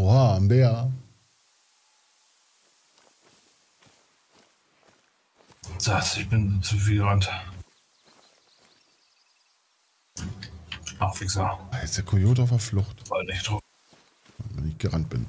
Oha, ein Bär. Ich bin zu viel gerannt. Ach, Fixer. Jetzt ist der Kojote auf der Flucht, War nicht drauf. wenn ich gerannt bin.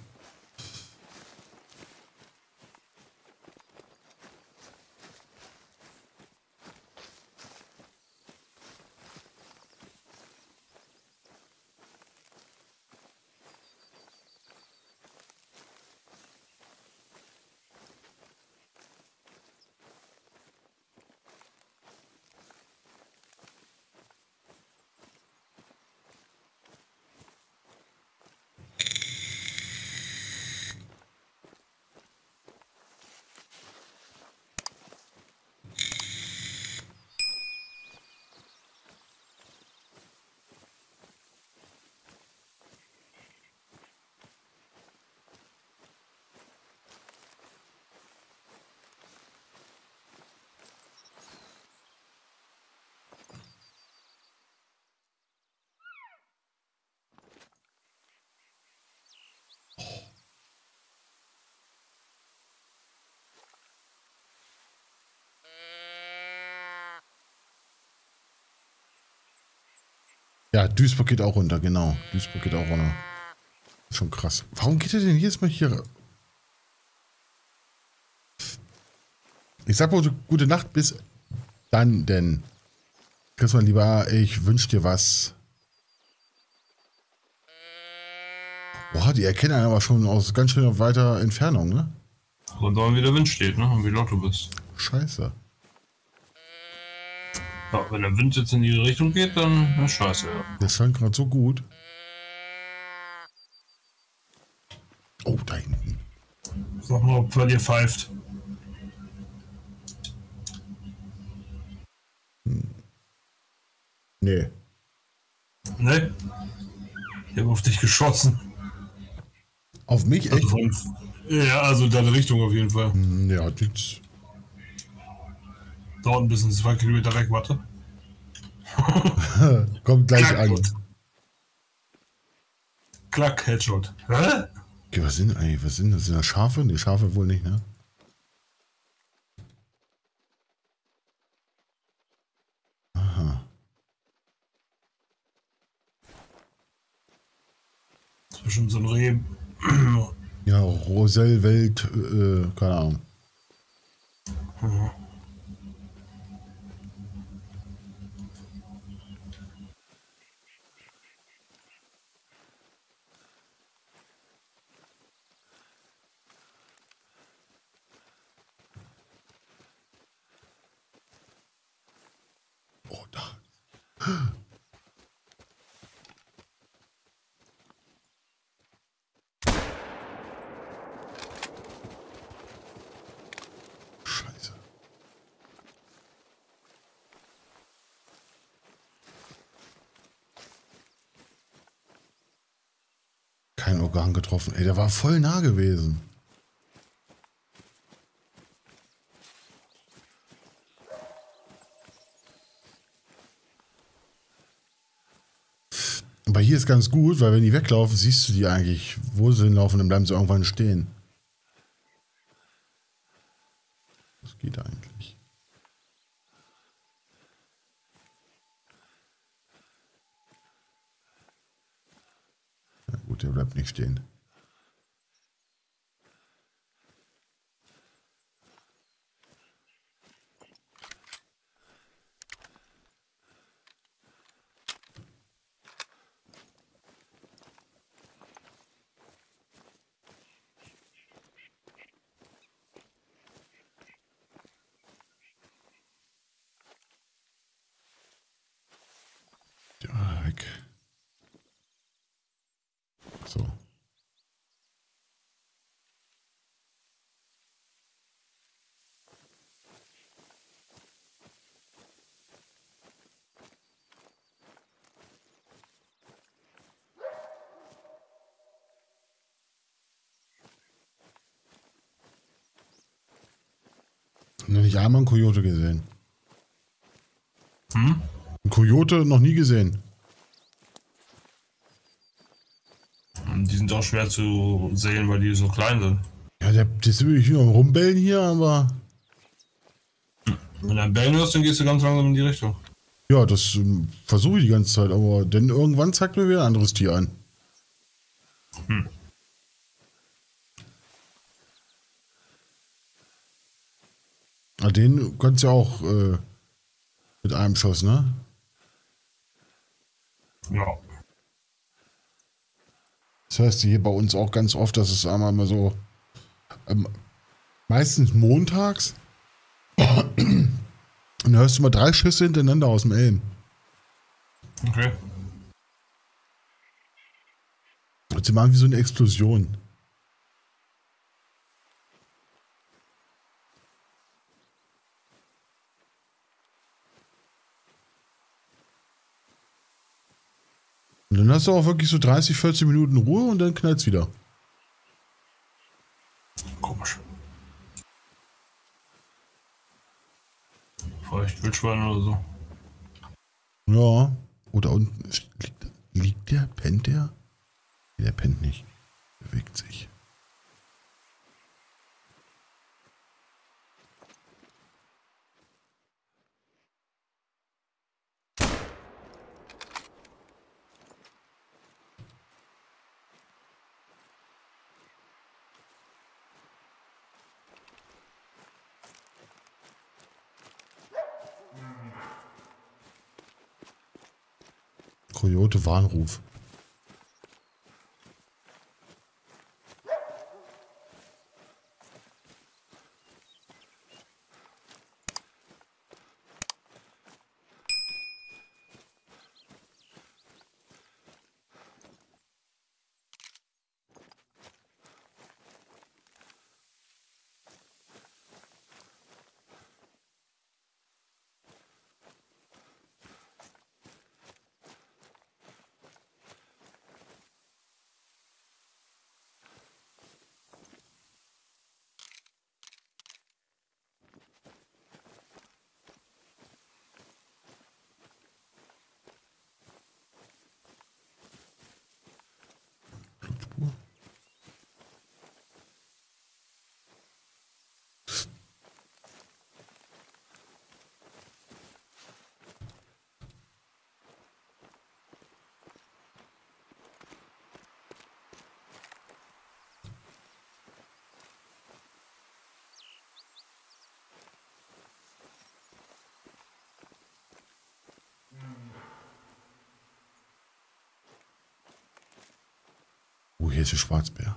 Ja, Duisburg geht auch runter, genau. Duisburg geht auch runter. Schon krass. Warum geht er denn jetzt mal hier? Ich sag wohl gute Nacht, bis dann denn. Christmann, lieber, ich wünsch dir was. Boah, die erkennen einen aber schon aus ganz schön weiter Entfernung, ne? Und dann wie der Wind steht, ne? Und wie laut du bist. Scheiße. Ja, wenn der Wind jetzt in die Richtung geht, dann ist scheiße, ja. Der scheint gerade so gut. Oh, da hinten. Sag mal, ob bei dir pfeift. Nee. Ne? Ich habe auf dich geschossen. Auf mich echt? Ja, also deine Richtung auf jeden Fall. Ja, nix. Dauert ein bisschen, 2 Kilometer weg, warte. Kommt gleich Klack, an. gut. Klack, Headshot. Hä? Okay, was sind eigentlich? Was sind das? Sind das Schafe? Die Schafe wohl nicht, ne? Aha. Zwischen so ein Reh. Ja, Rosellwelt, keine Ahnung. Oh, da. Scheiße. Kein Organ getroffen. Ey, der war voll nah gewesen. Aber hier ist ganz gut, weil wenn die weglaufen, siehst du die eigentlich, wo sie hinlaufen, dann bleiben sie irgendwann stehen. Das geht eigentlich. Na gut, der bleibt nicht stehen. Ja, weg. So. Noch nicht einmal einen Kojote gesehen. Hm? Ein Kojote noch nie gesehen. Die sind auch schwer zu sehen, weil die so klein sind. Ja, das will ich nur am Rumbellen hier, aber. Wenn du ein Bellen hörst, dann gehst du ganz langsam in die Richtung. Ja, das versuche ich die ganze Zeit, aber dann irgendwann zeigt mir wieder ein anderes Tier an. Hm. Ah, den kannst du ja auch mit einem Schuss, ne? Ja. Das heißt hier bei uns auch ganz oft, dass es einmal mal so meistens montags und dann hörst du mal 3 Schüsse hintereinander aus dem Elm. Okay. Und sie machen wie so eine Explosion. Und dann hast du auch wirklich so 30, 40 Minuten Ruhe und dann knallt's wieder. Komisch. Vielleicht Wildschwein oder so. Ja. Oder unten liegt der? Pennt der? Nee, der pennt nicht. Bewegt sich. Coyote Warnruf. Oh, hier ist der Schwarzbär.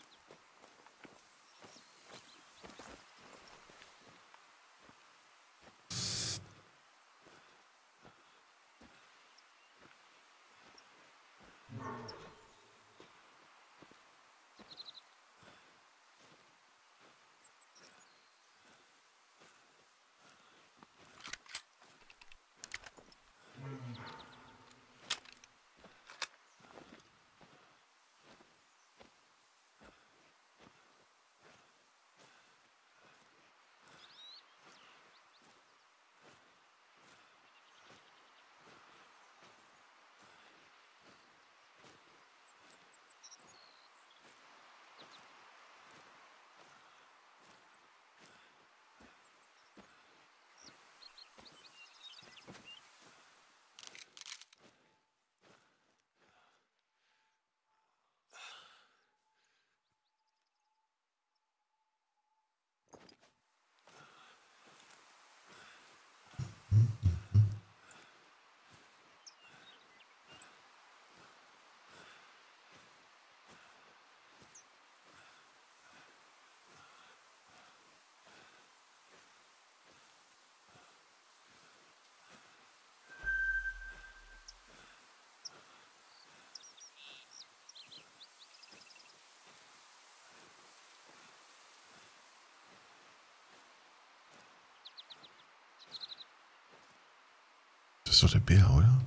Das ist doch der Bär, oder?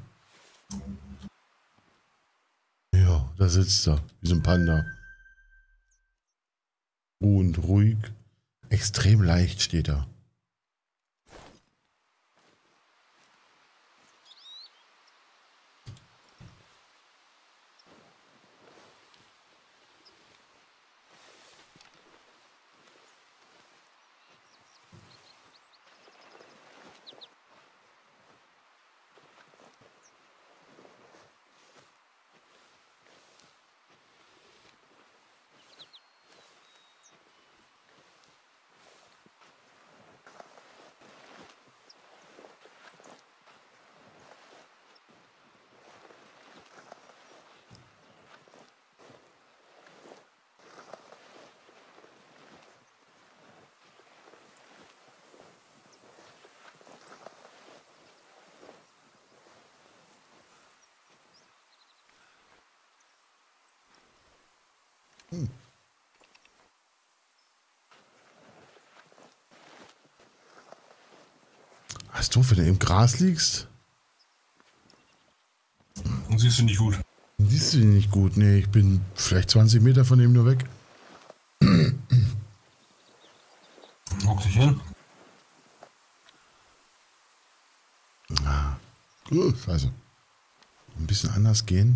Ja, da sitzt er. Wie so ein Panda. Ruhend, ruhig. Extrem leicht steht er. Das ist doof, wenn du im Gras liegst. Dann siehst du nicht gut. Siehst du ihn nicht gut? Nee, ich bin vielleicht 20 Meter von ihm nur weg. Hock dich hin. Scheiße. Ein bisschen anders gehen.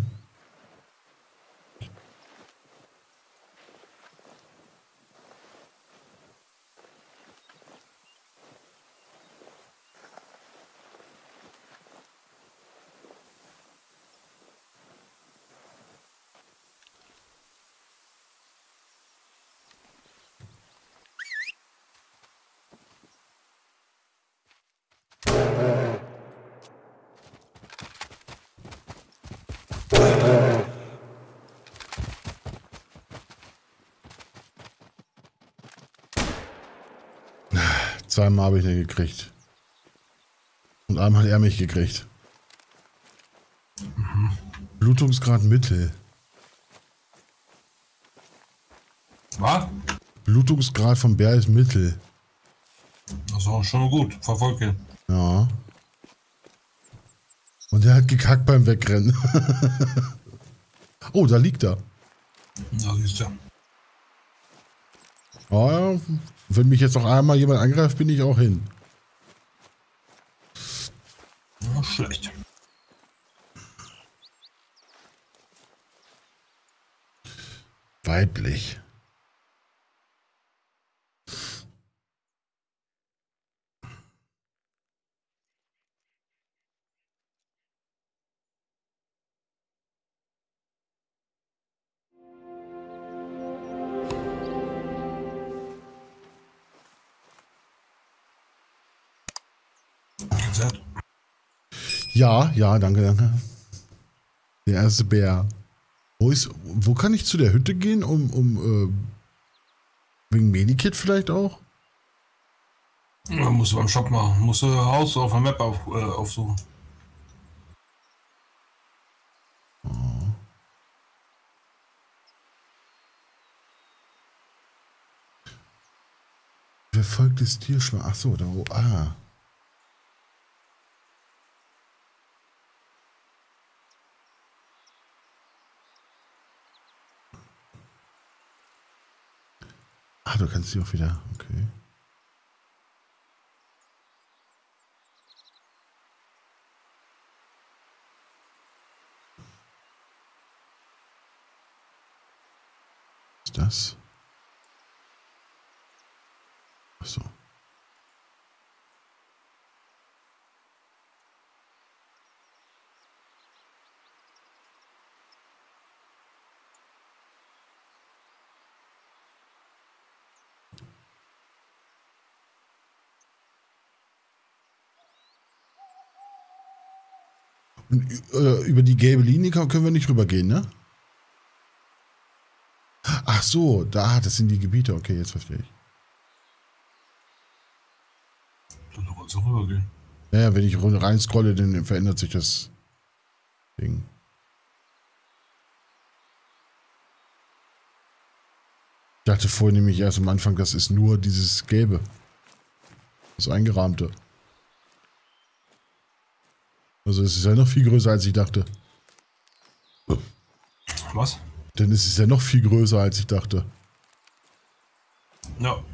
Zweimal habe ich ihn gekriegt. Und einmal hat er mich gekriegt. Blutungsgrad Mittel. Was? Blutungsgrad vom Bär ist Mittel. Das ist auch schon gut. Verfolgt ihn. Ja. Und der hat gekackt beim Wegrennen. Oh, da liegt er. Da siehst du. Oh, ja. Wenn mich jetzt noch einmal jemand angreift, bin ich auch hin. Ja, schlecht. Weiblich. Ja, ja, danke, danke. Der erste Bär. Wo kann ich zu der Hütte gehen, wegen Medikit vielleicht auch? Ja, musst du beim Shop machen. Musst du Haus auf der Map aufsuchen. Oh. Verfolgtes Tierschwein. Ach so, da wo. Ah. Ah, du kannst sie auch wieder. Okay. Was ist das? Ach so. Und, über die gelbe Linie können wir nicht rübergehen, ne? Ach so, das sind die Gebiete. Okay, jetzt verstehe ich. Dann kannst du rübergehen. Naja, wenn ich rein scrolle, dann verändert sich das Ding. Ich dachte vorhin nämlich erst am Anfang, das ist nur dieses Gelbe. Das Eingerahmte. Also es ist ja noch viel größer, als ich dachte. Was? Denn es ist ja noch viel größer, als ich dachte. Ja.